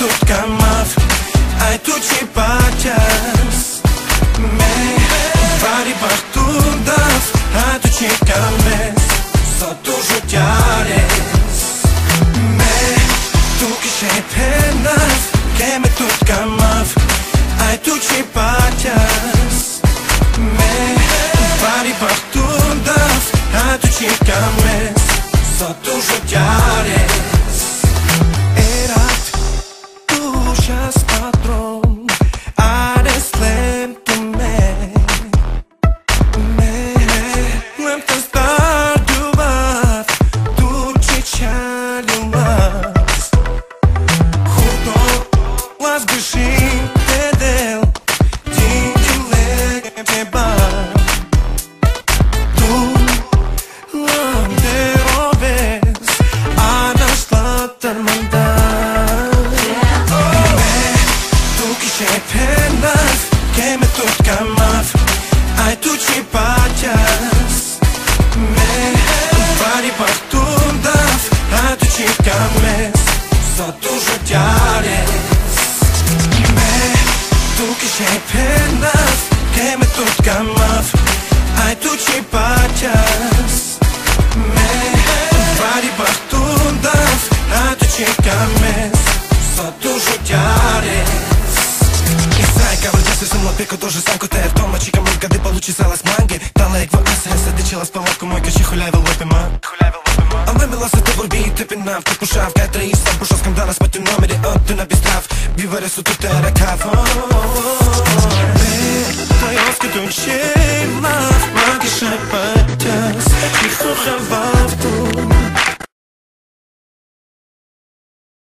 tot kamav, ai tu që paqas me vari partundas, ai tu që kames, sot tu zhutjares me tu kishe penas, keme tot kamav, ai tu që paqas me vari partundas, ai tu që kames, sot tu zhutjares. Just patron, ares lentame Lem të star duvat, tu që qalumas Huto, las gëshim të del, ti që legem të bar Tu, lëm të roves, ana shtatër mëndar penas, keme tot kamav, ai tu që paqas me vari partundas, ai tu që kames, sot tu zhutjares me tu kishe penas, keme tot kamav, ai tu që paqas me vari partundas, ai tu që kames, sot tu zhutjares. Се съм напека тоже санко те автома чика мой къде получи сала с манги Далек в аса се дичила с палатко мой каши хуляйва лепема Ама мила се те борби и те пинав Те пушав катра и сам пошо скам дана с пътю номери от те набистрав Бива ресото те ръкав Той оскато че лав Магиша пътяс И хухава